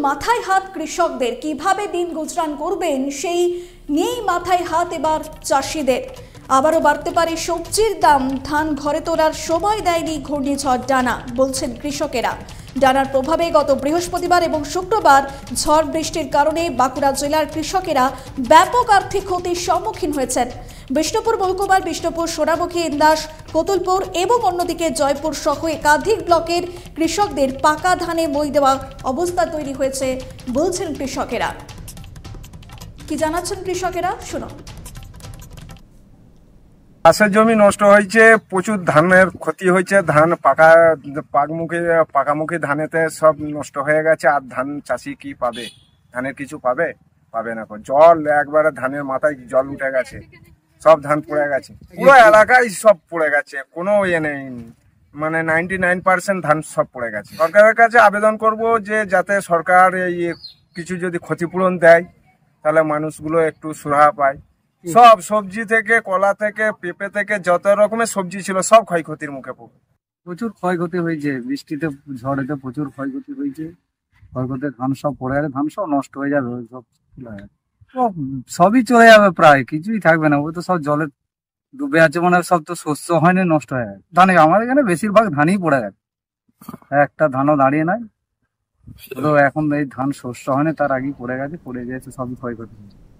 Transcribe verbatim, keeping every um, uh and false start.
মাথায় হাত কৃষকদের, কিভাবে দিন গুজরান করবেন সেই নিয়েই মাথায় হাত এবার চাষিদের। আবারও বাড়তে পারে সবজির দাম, ধান ঘরে তোলার সময় দেয়নি ঘূর্ণিঝড় ডানা, বলছেন কৃষকেরা। ডানার প্রভাবে গত বৃহস্পতিবার এবং শুক্রবার ঝড় বৃষ্টির কারণে বাঁকুড়া জেলার কৃষকেরা ব্যাপক আর্থিক ক্ষতির সম্মুখীন হয়েছেন। বিষ্ণুপুর মহকুমার বিষ্ণুপুর, সোনামুখী, ইন্দাস, কতুলপুর এবং অন্যদিকে জয়পুর সহ একাধিক ব্লকের কৃষকদের পাকা ধানে মই দেওয়া অবস্থা তৈরি হয়েছে বলছেন কৃষকেরা। কি জানাচ্ছেন কৃষকেরা, শুনুন। চাষের জমি নষ্ট হয়েছে, প্রচুর ধানের ক্ষতি হয়েছে, ধান পাকা পাকমুখী পাকামুখী ধানেতে সব নষ্ট হয়ে গেছে। আর ধান চাষি কি পাবে? ধানের কিছু পাবে পাবে না। জল একবারে ধানের মাথায় জল উঠে গেছে, সব ধান পড়ে গেছে, পুরো এলাকায় সব পড়ে গেছে, কোনো ইয়ে নেই, মানে নাইনটি নাইন পার্সেন্ট ধান সব পড়ে গেছে। সরকারের কাছে আবেদন করব যে যাতে সরকার এই কিছু যদি ক্ষতিপূরণ দেয় তাহলে মানুষগুলো একটু সুরাহা পায়। সব সবজি থেকে, কলা থেকে, পেঁপে থেকে যত রকমের সবজি ছিল সব ক্ষয়ক্ষতির মুখে পড়ে। প্রচুর ক্ষয়ক্ষতি হয়েছে, বৃষ্টিতে ঝড়েতে প্রচুর ক্ষয়ক্ষতি হয়েছে। ক্ষয়ক্ষতি ধান সব পড়ে গেছে, ধান সব নষ্ট হয়ে যাবে, সব সবই চলে যাবে, প্রায় কিছুই থাকবে না। ওই তো সব জলে ডুবে আছে, মানে সব তো শস্য হয়নি, নষ্ট হয়ে গেছে। ধান আমার এখানে বেশিরভাগ ধানই পড়ে গেছে, একটা ধানও দাঁড়িয়ে নাই। তো এখন এই ধান শস্য হয়নি, তার আগেই পড়ে গেছে, পড়ে গেছে, সবই ক্ষয়ক্ষতি হয়েছে।